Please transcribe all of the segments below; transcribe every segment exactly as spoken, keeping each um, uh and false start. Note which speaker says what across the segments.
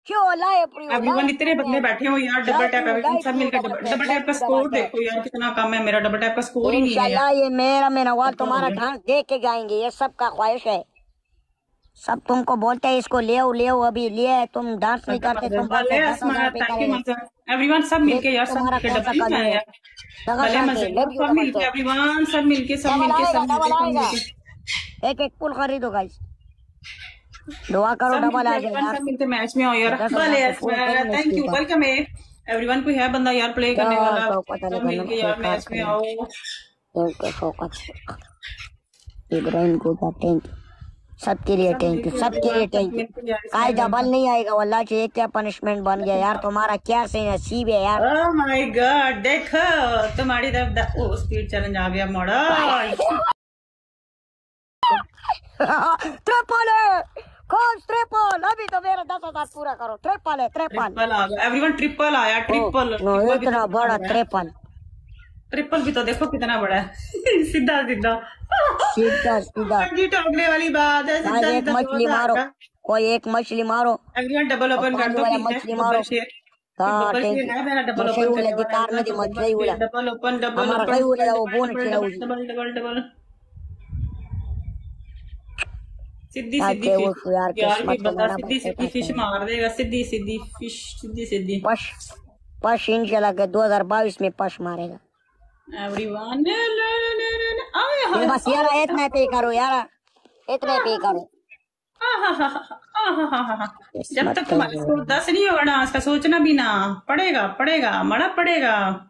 Speaker 1: क्यों लाए प्रियो
Speaker 2: एवरीवन इतने बंदे बैठे हो यार, डबल टैप एवरीवन सब मिलकर डबल डबल टैप का स्कोर देखो यार कितना कम है मेरा, डबल टैप का स्कोर ही नहीं है यार।
Speaker 1: इंशाल्लाह ये मेरा मेरा वाल
Speaker 2: क्या हो
Speaker 1: तुम्हारा
Speaker 2: गया?
Speaker 1: डांस देख के गाएंगे, ये सबका ख्वाहिश है। सब तुमको बोलते हैं इसको ले आओ ले आओ, अभी लिए तुम डांस नहीं करते, तुम बोलते दस हजार पे
Speaker 2: थैंक यू
Speaker 1: करेंगे।
Speaker 2: मंजर। एवरीवन सब मिलके यार, सब
Speaker 1: तुम्हारा
Speaker 2: मिलके
Speaker 1: कौन सा
Speaker 2: डबल
Speaker 1: कमी
Speaker 2: नहीं
Speaker 1: है?
Speaker 2: यार।
Speaker 1: दगा
Speaker 2: भले
Speaker 1: शांति,
Speaker 2: मजे
Speaker 1: लव यू
Speaker 2: सब
Speaker 1: डबल
Speaker 2: मिलके
Speaker 1: तो
Speaker 2: एवरीवन, सब मिलके सब
Speaker 1: डबल
Speaker 2: मिलके
Speaker 1: आएगा,
Speaker 2: सब मिलके
Speaker 1: डबल
Speaker 2: सब
Speaker 1: आएगा।
Speaker 2: मिलके
Speaker 1: एक एक पुल खरीदो गाइस, दुआ करो
Speaker 2: सब
Speaker 1: डबल
Speaker 2: मिलके
Speaker 1: आ जाए
Speaker 2: एवरीवन,
Speaker 1: यार।
Speaker 2: सब मिलके मैच में आओ यार।
Speaker 1: दस
Speaker 2: भले
Speaker 1: हजार तो फुल करूँ
Speaker 2: थैंक
Speaker 1: इसके
Speaker 2: यू,
Speaker 1: ऊपर।
Speaker 2: वेलकम है एवरीवन। कोई है बंदा यार प्ले करने
Speaker 1: क्या
Speaker 2: वाला?
Speaker 1: शौकत अली
Speaker 2: सब
Speaker 1: का
Speaker 2: मिलके
Speaker 1: नमक
Speaker 2: यार
Speaker 1: कार
Speaker 2: मैच में
Speaker 1: करें,
Speaker 2: आओ।
Speaker 1: थैंक यू शौकत, इब्राहिम गोदा थैंक यू, सबके लिए
Speaker 2: सब
Speaker 1: थैंक यू,
Speaker 2: मिलके
Speaker 1: सबके
Speaker 2: एवरीवन,
Speaker 1: लिए
Speaker 2: सब
Speaker 1: थैंक यू।
Speaker 2: मिलके यार
Speaker 1: काय
Speaker 2: इसमें
Speaker 1: डबल नहीं आएगा वल्लाह से, ये क्या पनिशमेंट बन गया यार तुम्हारा, क्या से नसीब है यार।
Speaker 2: ओह माय गॉड, देखो तुम्हारी तरफ ओ स्पीड चैलेंज आ गया मोड़ा।
Speaker 1: ट्रिपल है, कौन ट्रिपल? अभी तो मेरा दस हजार पूरा करो, ट्रिपल है, ट्रिपल
Speaker 2: ट्रिपल आ गया एवरीवन, ट्रिपल आया, ट्रिपल
Speaker 1: नो
Speaker 2: ट्रिपल भी तो
Speaker 1: इतना
Speaker 2: कितना
Speaker 1: बड़ा
Speaker 2: बड़ा है।
Speaker 1: ट्रिपल,
Speaker 2: ट्रिपल भी तो देखो कितना बड़ा है। सीधा सीधा
Speaker 1: सीधा सीधा।
Speaker 2: जी टोकने वाली बात है,
Speaker 1: गाइस
Speaker 2: सीधा
Speaker 1: एक
Speaker 2: सीधा
Speaker 1: मछली
Speaker 2: बहुत
Speaker 1: मारो,
Speaker 2: आएगा।
Speaker 1: कोई एक मछली मारो
Speaker 2: एवरीवन डबल
Speaker 1: और
Speaker 2: ओपन कर
Speaker 1: पानी
Speaker 2: दो,
Speaker 1: वाला
Speaker 2: ठीक है?
Speaker 1: मछली
Speaker 2: बब्बल
Speaker 1: मारो।
Speaker 2: शेयर,
Speaker 1: हाँ
Speaker 2: बब्बल
Speaker 1: थैंक
Speaker 2: शेयर
Speaker 1: यू।
Speaker 2: है मेरा डबल
Speaker 1: मशहूर
Speaker 2: ओपन
Speaker 1: उला
Speaker 2: करने
Speaker 1: दी
Speaker 2: वाला।
Speaker 1: कार में दी
Speaker 2: एवरीवन
Speaker 1: मत गई
Speaker 2: डबल
Speaker 1: उला,
Speaker 2: शेयर, डबल ओपन, डबल
Speaker 1: हमारा
Speaker 2: ओपन,
Speaker 1: कई उला
Speaker 2: डबल
Speaker 1: वो बोन
Speaker 2: डबल
Speaker 1: चिरा
Speaker 2: डबल
Speaker 1: उजी।
Speaker 2: डबल डबल डबल सीधी सीधी
Speaker 1: आके वो
Speaker 2: फिश।
Speaker 1: यार
Speaker 2: यार कोई
Speaker 1: किस्मत को
Speaker 2: बंदा
Speaker 1: लेना
Speaker 2: सीधी
Speaker 1: बच्चे
Speaker 2: सीधी
Speaker 1: पाते
Speaker 2: फिश
Speaker 1: हैं।
Speaker 2: मार देगा, सीधी सीधी फिश, सीधी सीधी।
Speaker 1: पश पश इंशाल्लाह के दो हजार बाईस में पश मारेगा।
Speaker 2: एवरीवन आए
Speaker 1: ये
Speaker 2: हाय
Speaker 1: बस यार इतना पे करो यार, इतने पे करो।
Speaker 2: जब
Speaker 1: किस्मत
Speaker 2: तक
Speaker 1: तो
Speaker 2: तुम्हारे स्कोर दस नहीं होगा ना, इसका सोचना भी ना। पड़ेगा पड़ेगा मड़ा पड़ेगा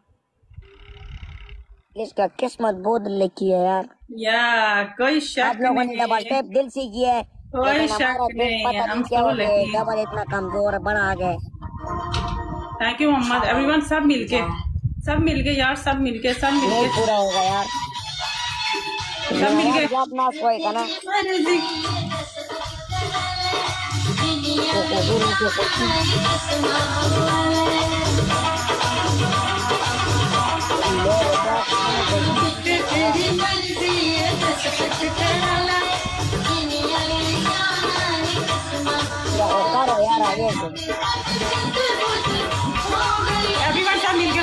Speaker 1: इसका किस्मत बहुत लिखी है यार।
Speaker 2: या कोई
Speaker 1: आप
Speaker 2: शक
Speaker 1: लोगों ने डबल
Speaker 2: नहीं,
Speaker 1: टैप दिल से किया है,
Speaker 2: कोई
Speaker 1: लेकिन
Speaker 2: शक
Speaker 1: हमारा दिल
Speaker 2: नहीं,
Speaker 1: पता नहीं
Speaker 2: हम
Speaker 1: क्या
Speaker 2: सो
Speaker 1: हो गया,
Speaker 2: लगी।
Speaker 1: डबल इतना कमजोर बड़ा आ गया।
Speaker 2: Thank you Mohammad. एवरीवन सब मिलके, सब मिलके यार, सब मिलके, सब
Speaker 1: नहीं
Speaker 2: मिलके,
Speaker 1: पूरा होगा यार,
Speaker 2: सब मिलके।
Speaker 1: जब ना कोई का ना करो यार आगे से।
Speaker 2: एवरीवन सब मिलके,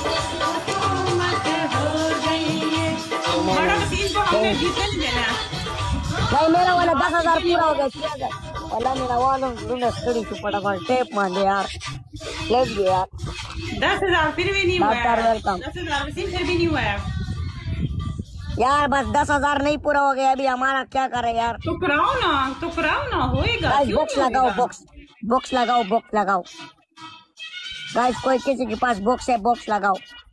Speaker 2: बड़ा मशीन को हमने जीतने नहीं देना।
Speaker 1: भाई मेरा वाला दस हजार पूरा हो गया, छह हजार वाला मेरा वाला लूना स्टडी से फटाफट टेप मान दे यार, ले लिया यार।
Speaker 2: दस हजार फिर भी नहीं हुआ
Speaker 1: डॉक्टर
Speaker 2: है।
Speaker 1: वेलकम
Speaker 2: दस हजार मशीन फिर भी नहीं हुआ है।
Speaker 1: यार, बस दस हजार नहीं पूरा हो गया, अभी हमारा क्या करे यार।
Speaker 2: तो कराओ ना, तो कराओ ना, होएगा
Speaker 1: गाइस
Speaker 2: क्यों
Speaker 1: बॉक्स
Speaker 2: नहीं
Speaker 1: लगाओ,
Speaker 2: होएगा?
Speaker 1: बॉक्स बॉक्स लगाओ, बॉक्स लगाओ गाइस, कोई किसी के पास बॉक्स है बॉक्स लगाओ।